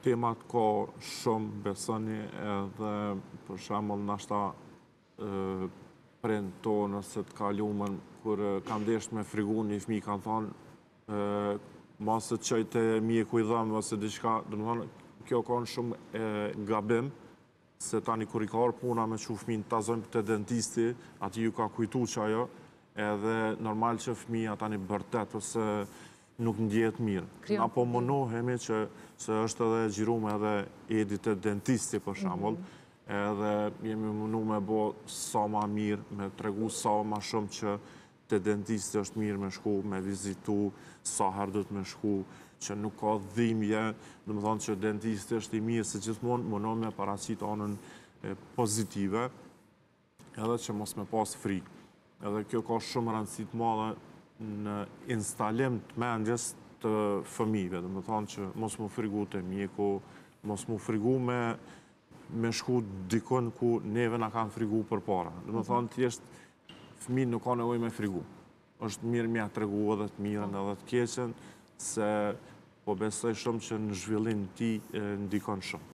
Temat ka shumë, besoni, edhe për shembull nashta prind tonë ose të kaluamën kur kanë desht me frigu një fëmijë kanë thonë mos e çoj te mjeku i dhëmbë ose diçka, domethënë kjo ka shumë gabim se tani kur i ka ardhur puna me çu fëmijën tazojmë te dentisti, aty ju ka kujtu që ajo, edhe normal që fëmija tani bërtet ose nuk ndjehet mirë. Na po munohemi që se është edhe xhiruar edhe edi te dentisti për shembull, edhe jemi munu me bo sa ma mirë, me tregu sa ma shumë që te dentisti është mirë me shku, me vizitu, sa herë duhet me shku, që nuk ka dhimbje, dhe më thonë që dentisti është i mirë se gjithmonë munohem me paraqit anën pozitive, edhe që mos me pas frikë. Edhe kjo ka shumë rëndësi të madhe në instalim të mendjes të fëmijëve, dhe më thonë që mos mu frigu të mjeku, mos mu frigu me shku dikon ku neve na kanë frigu për para. Dhe më thonë thjesht, fëmijë nuk ka nevojë me frigu. Është mirë mja të regu edhe të mirën edhe të keqen, se po besoj shumë që në zhvillim ti ndikon shumë.